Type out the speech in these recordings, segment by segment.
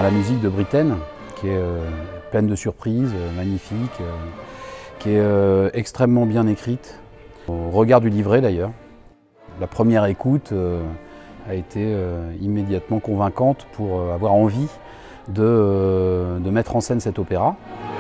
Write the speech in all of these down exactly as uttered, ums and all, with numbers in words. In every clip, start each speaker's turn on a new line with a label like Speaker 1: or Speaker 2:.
Speaker 1: La musique de Britten, qui est euh, pleine de surprises, euh, magnifique, euh, qui est euh, extrêmement bien écrite, au regard du livret d'ailleurs. La première écoute euh, a été euh, immédiatement convaincante pour euh, avoir envie de, euh, de mettre en scène cet opéra.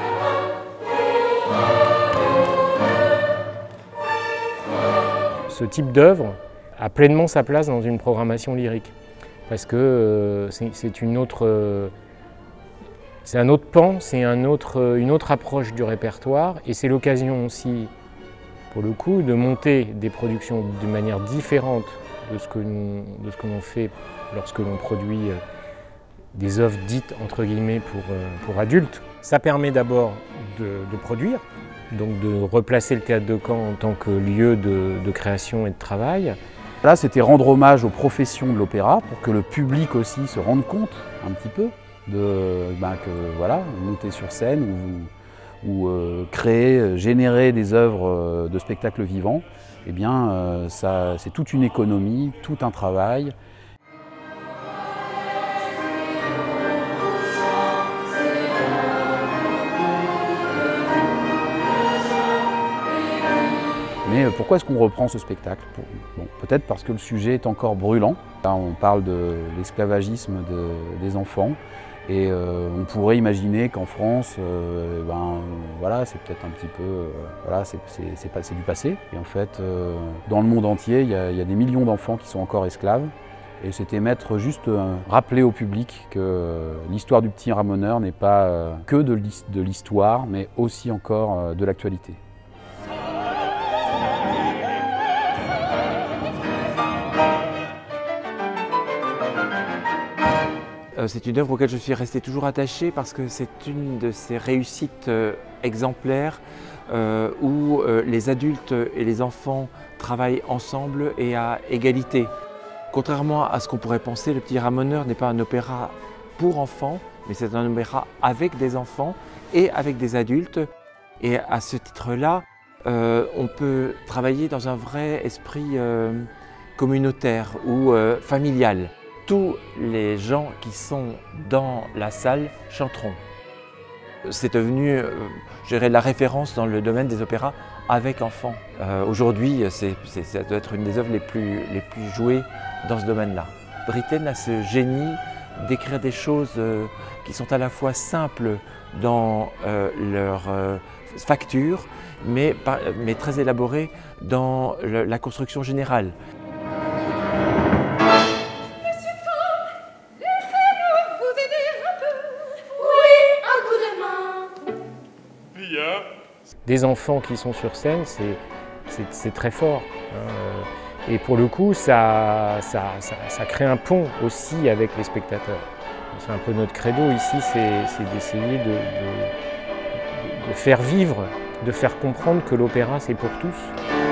Speaker 2: Ce type d'œuvre a pleinement sa place dans une programmation lyrique, parce que euh, c'est une autre, euh, c'est un autre pan, c'est un autre, une autre approche du répertoire, et c'est l'occasion aussi, pour le coup, de monter des productions de manière différente de ce que nous, de ce que l'on fait lorsque l'on produit euh, des œuvres dites entre guillemets pour, euh, pour adultes. Ça permet d'abord de, de produire, donc de replacer le théâtre de Caen en tant que lieu de, de création et de travail.
Speaker 1: Là, c'était rendre hommage aux professions de l'opéra pour que le public aussi se rende compte un petit peu de ben, que voilà, monter sur scène ou, ou euh, créer, générer des œuvres de spectacle vivant, eh bien, euh, ça, c'est toute une économie, tout un travail. Mais pourquoi est-ce qu'on reprend ce spectacle? Bon, peut-être parce que le sujet est encore brûlant. Là, on parle de l'esclavagisme de, des enfants et euh, on pourrait imaginer qu'en France, euh, ben, voilà, c'est peut-être un petit peu, euh, voilà, c'est du passé. Et en fait, euh, dans le monde entier, il y a, il y a des millions d'enfants qui sont encore esclaves. Et c'était mettre juste, euh, rappeler au public que euh, l'histoire du petit ramoneur n'est pas euh, que de l'histoire, mais aussi encore euh, de l'actualité.
Speaker 3: C'est une œuvre auquel je suis resté toujours attaché parce que c'est une de ces réussites euh, exemplaires euh, où euh, les adultes et les enfants travaillent ensemble et à égalité. Contrairement à ce qu'on pourrait penser, Le Petit Ramoneur n'est pas un opéra pour enfants, mais c'est un opéra avec des enfants et avec des adultes. Et à ce titre-là, euh, on peut travailler dans un vrai esprit euh, communautaire ou euh, familial. Tous les gens qui sont dans la salle chanteront. C'est devenu, euh, je dirais, la référence dans le domaine des opéras avec enfants. Euh, Aujourd'hui, ça doit être une des œuvres les plus, les plus jouées dans ce domaine-là. Britten a ce génie d'écrire des choses euh, qui sont à la fois simples dans euh, leur euh, facture, mais, mais très élaborées dans le, la construction générale.
Speaker 2: Des enfants qui sont sur scène, c'est très fort. Et pour le coup, ça, ça, ça, ça crée un pont aussi avec les spectateurs. C'est un peu notre credo ici, c'est d'essayer de, de, de faire vivre, de faire comprendre que l'opéra c'est pour tous.